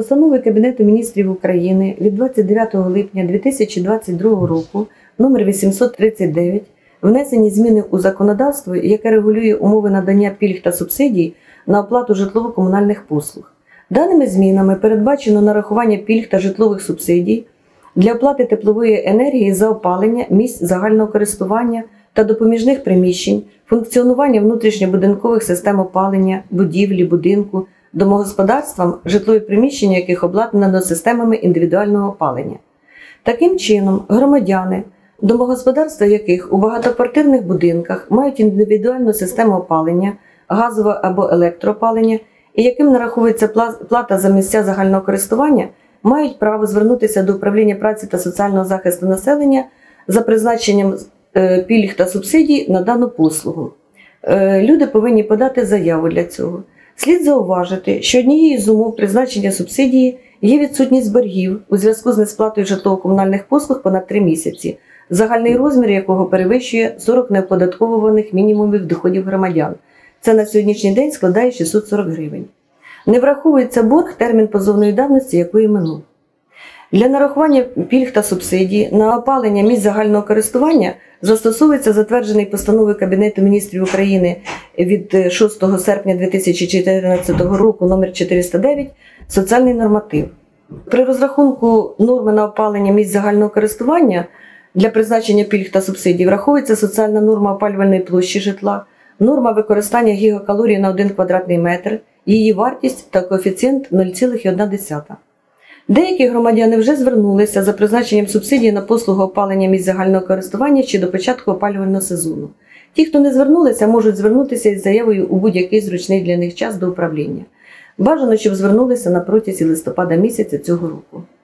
Постановою Кабінету міністрів України від 29 липня 2022 року номер 839 внесені зміни у законодавство, яке регулює умови надання пільг та субсидій на оплату житлово-комунальних послуг. Даними змінами передбачено нарахування пільг та житлових субсидій для оплати теплової енергії за опалення місць загального користування та допоміжних приміщень, функціонування внутрішньобудинкових систем опалення, будівлі, будинку, домогосподарствам, житлові приміщення, яких обладнано системами індивідуального опалення. Таким чином, громадяни, домогосподарства яких у багатоквартирних будинках мають індивідуальну систему опалення, газове або електроопалення, і яким нараховується плата за місця загального користування, мають право звернутися до Управління праці та соціального захисту населення за призначенням пільг та субсидій на дану послугу. Люди повинні подати заяву для цього. Слід зауважити, що однією з умов призначення субсидії є відсутність боргів у зв'язку з несплатою житлово-комунальних послуг понад 3 місяці, загальний розмір якого перевищує 40 неоподатковуваних мінімумів доходів громадян. Це на сьогоднішній день складає 640 гривень. Не враховується борг, термін позовної давності якої минув. Для нарахування пільг та субсидій на опалення місць загального користування застосовується затверджений постановою Кабінету міністрів України від 6 серпня 2014 року номер 409 соціальний норматив. При розрахунку норми на опалення місць загального користування для призначення пільг та субсидій враховується соціальна норма опалювальної площі житла, норма використання гігакалорій на 1 квадратний метр, її вартість та коефіцієнт 0,1. Деякі громадяни вже звернулися за призначенням субсидії на послугу опалення місць загального користування ще до початку опалювального сезону. Ті, хто не звернулися, можуть звернутися із заявою у будь-який зручний для них час до управління. Бажано, щоб звернулися на протязі листопада місяця цього року.